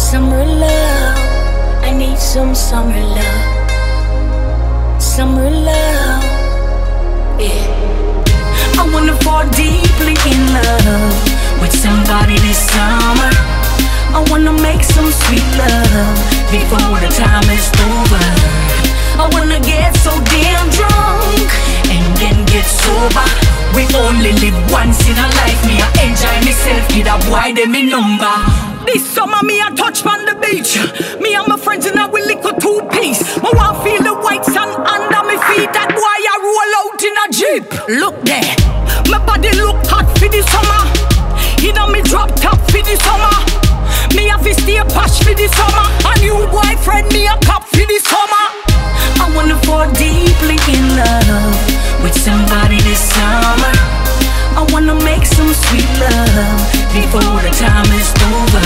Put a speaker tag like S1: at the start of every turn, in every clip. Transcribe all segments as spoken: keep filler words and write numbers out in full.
S1: Summer love, I need some summer love. Summer love, yeah. I wanna fall deeply in love with somebody this summer. I wanna make some sweet love before the time is over. I wanna get so damn drunk and then get sober. We only live once in a life. Me I enjoy myself, give a boy them me number. This summer me a touch on the beach. Me and my friends and I will lick a two-piece. I want feel the white sand under me feet. That boy I roll out in a jeep. Look there, my body look hot for the summer. You know me drop top for the summer. Me have to stay posh for the summer. A new boyfriend me a cop for the summer. I wanna fall deeply in love with somebody this summer. I wanna make some sweet love before the time is over.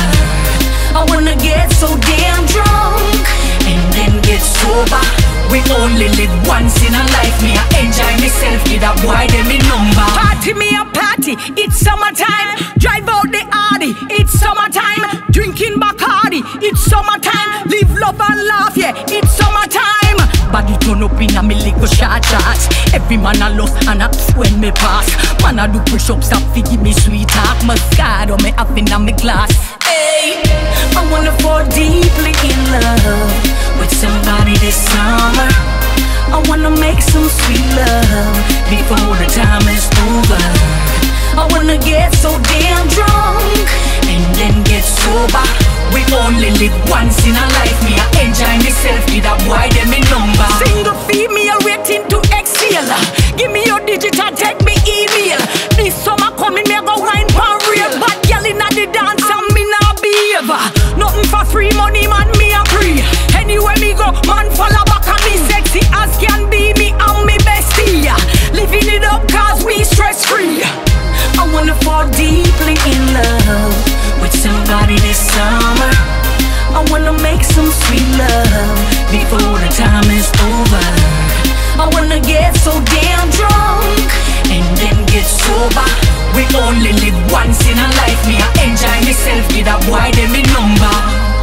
S1: I wanna get so damn drunk and then get sober. We only live once in a life. Me I enjoy myself, give that boy them me number. Party me a party, it's summertime. Drive out the Audi, it's summertime. Drinking Bacardi, it's summertime. Live, love and laugh, yeah, it's summertime. Body turn up in a me little short shots. Every man a lost and a when me pass. Man a do push-ups up fi give me sweet talk. Moscato me up in a me glass. Hey, I wanna fall deeply in love with somebody this summer. I wanna make some sweet love before the time is over. I wanna get so damn drunk and then get sober. We only live once in a life. Me I enjoy myself, give that boy them me number. Single female waiting to exhale. Give me your digital, take me email. This summer coming, me go wine pan real. Bad girl inna the dance and me nah behave. Nothing for free money, man, me a free. Anywhere me go, man follow back and me sexy as can be. Me and me bestie, living it up cause we stress free. I wanna fall deeply in love with somebody this summer. I wanna make some sweet love before the time is over. I wanna get so damn drunk and then get sober. We only live once in a life. Me I enjoy myself, give that boy them me number.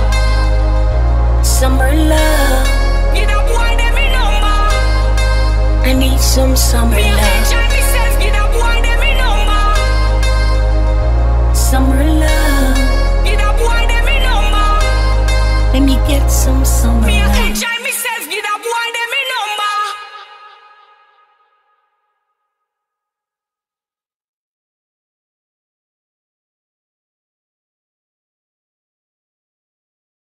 S1: Summer love, give that boy them me number. I need some summer me love. Me enjoy myself, give that boy them me number. Summer love, give that boy them me number. Let me get some